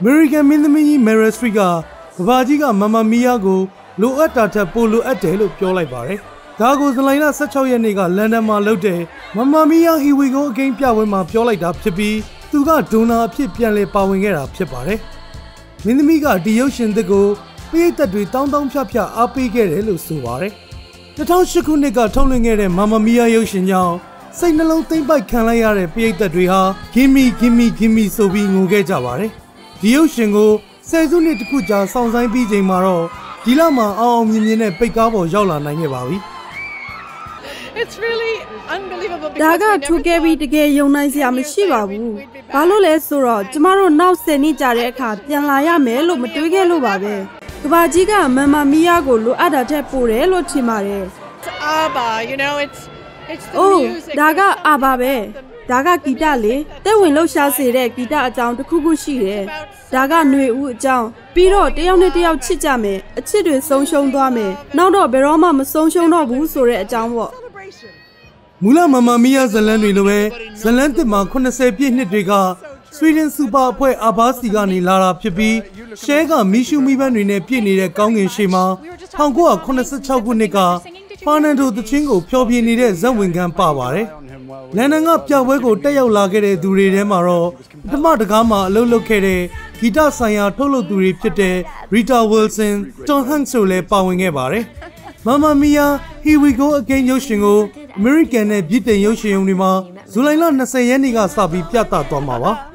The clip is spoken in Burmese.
American မင်းသမီးကြီး Meryl Streep ကကမ္ဘာကြီးက Mamma Mia ကိုလိုအပ်တာထက်ပိုလိုအပ်တယ်လို့ပြောလိုက်ပါတယ်။ဒါကိုဇူလိုင်လ16ရက်နေ့ကလန်ဒန်မှာလုပ်တဲ့ Mamma Mia Here We Go Again ပြပွဲမှာပြောလိုက်တာဖြစ်ပြီးသူကဒိုနာအဖြစ်ပြန်လည်ပါဝင်ခဲ့တာဖြစ်ပါတယ်။မင်းသမီးကဒီရုပ်ရှင်သစ်ကိုပရိသတ်တွေတောင်းဖြတ်အားပေးခဲ့တယ်လို့ဆိုပါတယ်။2008ခုနှစ်ကထုတ်လွှင့်ခဲ့တဲ့ Mamma Mia ရုပ်ရှင်ကြောင့်စိတ်နှလုံးသိမ့်ပိုက်ခံလိုက်ရတဲ့ပရိသတ်တွေဟာ Gimme Gimme Gimme ဆိုပြီးငိုခဲ့ကြပါတယ်။ဒီရုပ်ရှင်ကိုဆယ်စုနှစ်တစ်ခုကြာစောင့်ဆိုင်းပြီးချိန်မှာတော့ဒီလမှာအောင်မြင်နဲ့ပိတ်ကားပေါ်ရောက်လာနိုင်ခဲ့ပါပြီ။ It's really unbelievable ဒါကထူခဲ့ပြီးတကယ်ယုံနိုင်စရာမရှိပါဘူး။ဘာလို့လဲဆိုတော့ကျမတို့နောက်10နှစ်ကြာတဲ့အခါပြန်လာရမယ်လို့မတွေးခဲ့လို့ပါပဲ။ကဘာကြီးကမမ်မာမီယာကိုလိုအပ်တာထက်ပိုတယ်လို့ထင်ပါတယ်။ ABBA, you know, it's the music. ဒါကအာဘာပဲ။ဒါကဂီတလေတက်ဝင်လှုပ်ရှားစေတဲ့ဂီတအကြောင်းတစ်ခုခုရှိတယ်။ဒါကຫນွေဦးအကြောင်းပြီးတော့တယောက်နဲ့တယောက်ချစ်ကြမယ်အချစ်တွေဆုံးရှုံးသွားမယ်နောက်တော့ဘယ်တော့မှမဆုံးရှုံးတော့ဘူးဆိုတဲ့အကြောင်းပေါ့မူလမမမီယာဇလန်တွေလိုပဲဇလန်တစ်မှာ80ပြည့်နှစ်တွေကဆွီဒင်စူပါအဖွဲ့အာဘာစီကနေလာတာဖြစ်ပြီးရှဲကမီရှူမီပန်းတွေနဲ့ပြည့်နေတဲ့ကောင်းကင်ရှေ့မှာ1986ခုနှစ်ကဖာနန်ဒိုသချင်းကိုဖျော်ဖြေနေတဲ့ဇက်ဝင်ခန်းပါပါတယ်လန်ဒန်ကပြပွဲကိုတက်ရောက်လာခဲ့တဲ့သူတွေထဲမှာတော့ပထမတကားမှာအလုပ်လုပ်ခဲ့တဲ့ဂီတဆိုင်ရာထုတ်လုပ်သူတွေဖြစ်တဲ့ Rita Wilson, Tom Hanks တို့လည်းပါဝင်ခဲ့ပါတယ်။ Mamma Mia Here We Go Again ရုပ်ရှင်ကို American နဲ့ဗြိတိန်ရုပ်ရှင်ရုံတွေမှာဇူလိုင်လ20ရက်နေ့ကစပြီးပြသသွားမှာပါ။